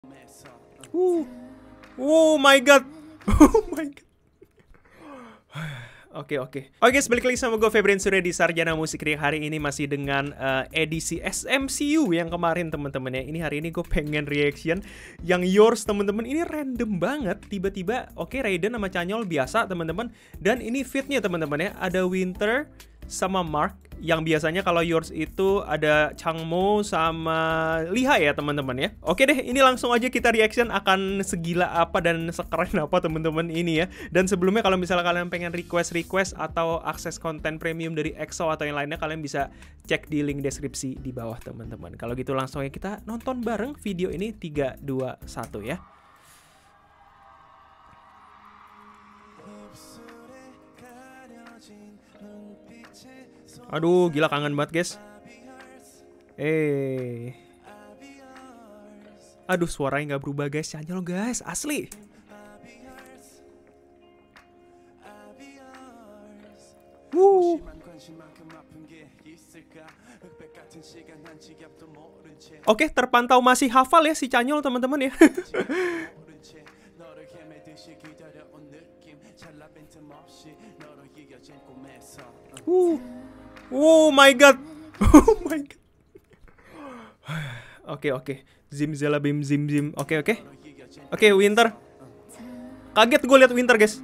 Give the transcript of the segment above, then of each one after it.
Oh my god. Oh my god. Oke. Oke, balik lagi sama gue Febrian Surya di Sarjana Musik Ria. Hari ini masih dengan edisi SMCU yang kemarin teman-teman ya. Ini hari ini gue pengen reaction yang Yours teman-teman. Ini random banget. Tiba-tiba oke, Raiden sama Chanyol biasa teman-teman. Dan ini fitnya teman-teman ya. Ada Winter sama Mark. Yang biasanya kalau Yours itu ada Changmo sama Liha ya teman-teman ya. Oke deh, ini langsung aja kita reaction akan segila apa dan sekeren apa teman-teman ini ya. Dan sebelumnya kalau misalnya kalian pengen request atau akses konten premium dari EXO atau yang lainnya, kalian bisa cek di link deskripsi di bawah teman-teman. Kalau gitu langsung aja kita nonton bareng video ini 3, 2, 1 ya. Aduh, gila kangen banget guys. Aduh, suaranya nggak berubah guys, Chanyol guys, asli. Oke, terpantau masih hafal ya si Chanyol teman-teman ya. Oh my god. Oh my god. Oke. Zim zela bim zim zim. Oke. Oke, Winter. Kaget gue lihat Winter, guys.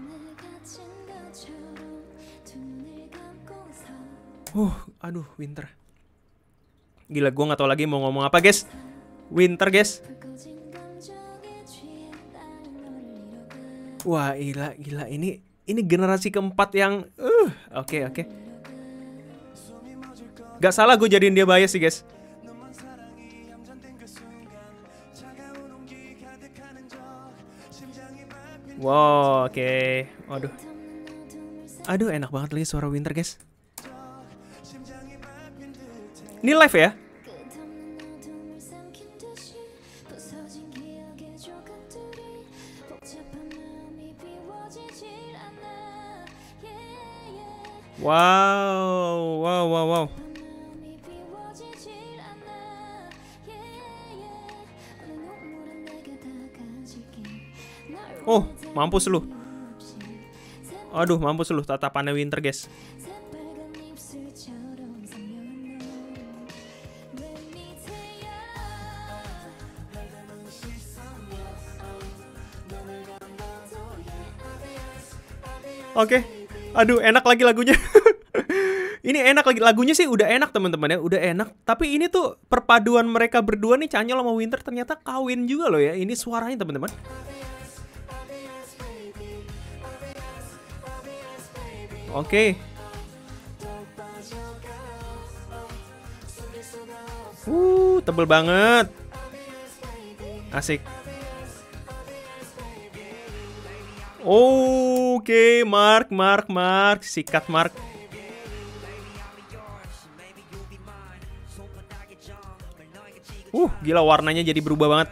Aduh, Winter. Gila, gue nggak tahu lagi mau ngomong apa, guys. Winter, guys. Wah, gila ini generasi keempat yang oke. Gak salah gue jadiin dia bias sih guys. Wow, oke. Aduh, enak banget lagi suara Winter guys. Ini live ya? Wow. Oh, mampus lu. Aduh, mampus lu tatapannya Winter, guys. Oke. Aduh, enak lagi lagunya. Ini enak lagi lagunya sih, udah enak teman-teman ya, udah enak. Tapi ini tuh perpaduan mereka berdua nih, Chanyol sama Winter ternyata kawin juga loh ya. Ini suaranya teman-teman. Oke. Tebel banget. Asik. Oke, Mark. Sikat Mark. Gila warnanya jadi berubah banget.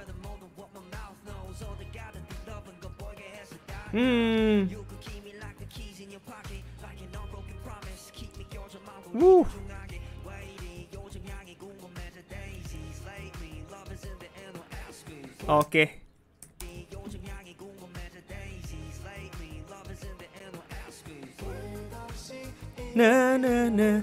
Oke. Nah.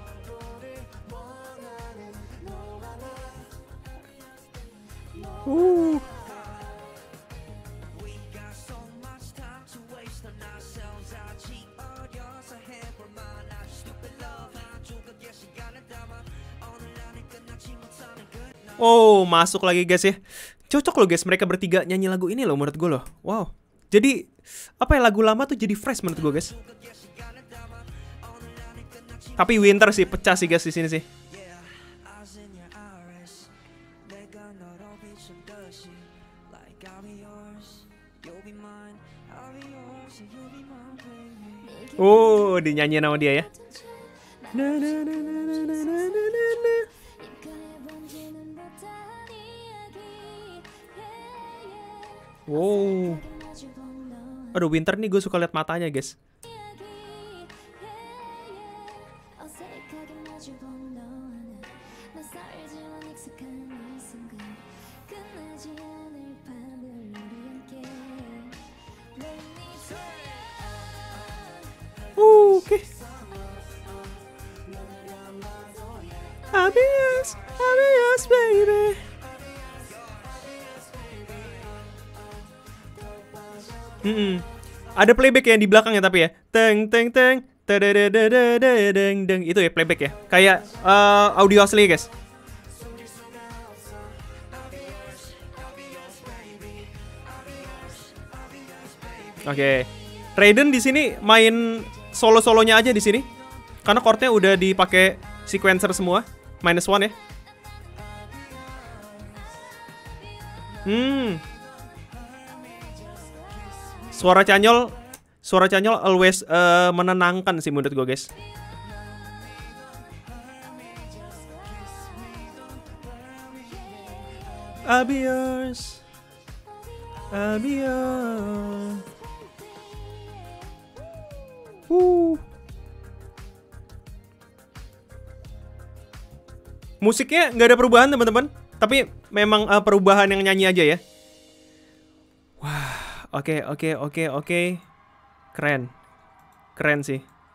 Oh, masuk lagi guys ya. Cocok loh guys mereka bertiga nyanyi lagu ini loh menurut gue loh. Wow. Jadi apa ya, lagu lama tuh jadi fresh menurut gue guys. Tapi Winter sih pecah sih guys di sini sih. Dinyanyiin sama dia ya. Aduh, Winter nih gue suka lihat matanya guys. I'll be yours, baby. Ada playback ya di belakangnya tapi ya. Teng teng teng, tadadadadadadeng deng. Itu ya playback ya. Kayak audio asli guys. Oke. Raiden di sini main solo-solonya aja di sini. Karena chordnya udah dipakai sequencer semua. -1 ya. Suara Canyol always menenangkan sih menurut gue guys. I'll be yours, I'll be yours. Musiknya nggak ada perubahan teman-teman, tapi memang perubahan yang nyanyi aja ya. Wah, oke. Keren sih.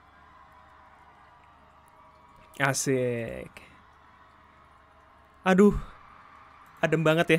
Asik. Aduh, adem banget ya.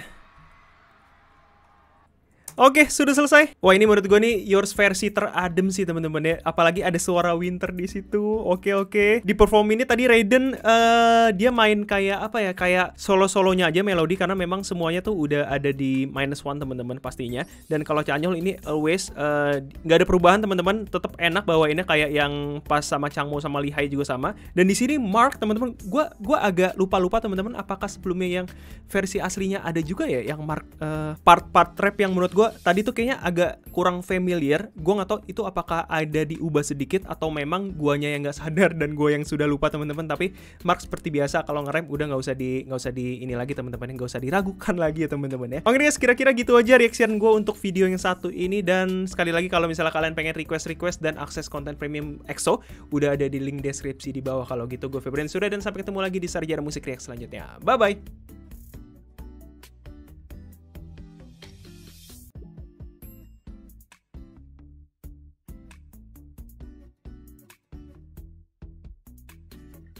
Oke, sudah selesai. Wah, ini menurut gue nih Yours versi teradem sih teman-teman ya. Apalagi ada suara Winter di situ. Oke. Di perform ini tadi Raiden dia main kayak apa ya? Kayak solo-solonya aja melodi karena memang semuanya tuh udah ada di -1 teman-teman pastinya. Dan kalau Canyol ini always nggak ada perubahan teman-teman, tetap enak bawainnya kayak yang pas sama Changmo sama Lihai juga sama. Dan di sini Mark teman-teman, gua agak lupa teman-teman apakah sebelumnya yang versi aslinya ada juga ya yang Mark part-part rap yang menurut gue tadi tuh kayaknya agak kurang familiar. Gue nggak tahu itu apakah ada diubah sedikit atau memang guanya yang nggak sadar dan gue yang sudah lupa teman-teman. Tapi Mark seperti biasa kalau nge-rap udah nggak usah di ini lagi teman-teman, nggak usah diragukan lagi ya teman-teman ya. Oke guys, kira-kira gitu aja reaction gue untuk video yang satu ini. Dan sekali lagi kalau misalnya kalian pengen request dan akses konten premium EXO, udah ada di link deskripsi di bawah. Kalau gitu gue Febrian Surya dan sampai ketemu lagi di Sarjana Musik React selanjutnya. Bye bye.